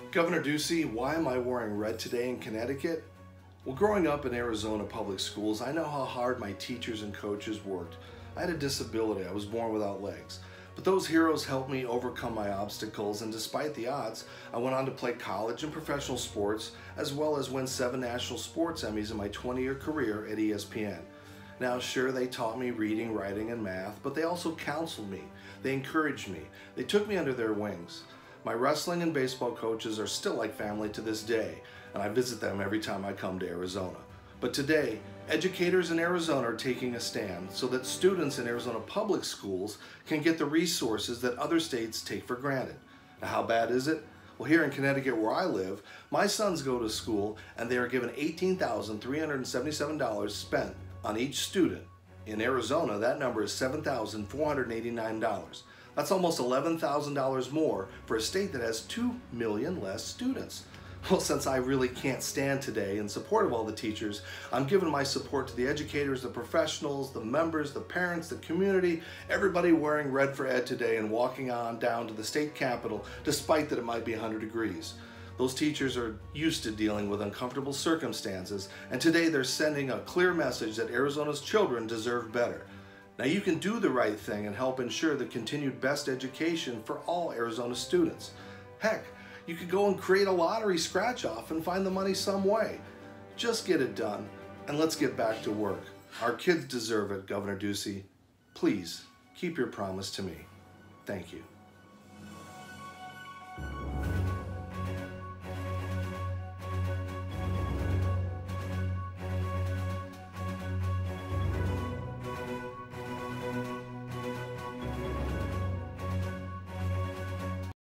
Governor Ducey, why am I wearing red today in Connecticut? Well, growing up in Arizona public schools, I know how hard my teachers and coaches worked. I had a disability. I was born without legs. But those heroes helped me overcome my obstacles, and despite the odds, I went on to play college and professional sports, as well as win 7 national sports Emmys in my 20-year career at ESPN. Now, sure, they taught me reading, writing, and math, but they also counseled me. They encouraged me. They took me under their wings. My wrestling and baseball coaches are still like family to this day, and I visit them every time I come to Arizona. But today, educators in Arizona are taking a stand so that students in Arizona public schools can get the resources that other states take for granted. Now, how bad is it? Well, here in Connecticut where I live, my sons go to school and they are given $18,377 spent on each student. In Arizona, that number is $7,489. That's almost $11,000 more for a state that has 2 million less students. Well, since I really can't stand today in support of all the teachers, I'm giving my support to the educators, the professionals, the members, the parents, the community, everybody wearing red for ed today and walking on down to the state capitol despite that it might be 100 degrees. Those teachers are used to dealing with uncomfortable circumstances, and today they're sending a clear message that Arizona's children deserve better. Now, you can do the right thing and help ensure the continued best education for all Arizona students. Heck, you could go and create a lottery scratch-off and find the money some way. Just get it done, and let's get back to work. Our kids deserve it, Governor Ducey. Please, keep your promise to me. Thank you.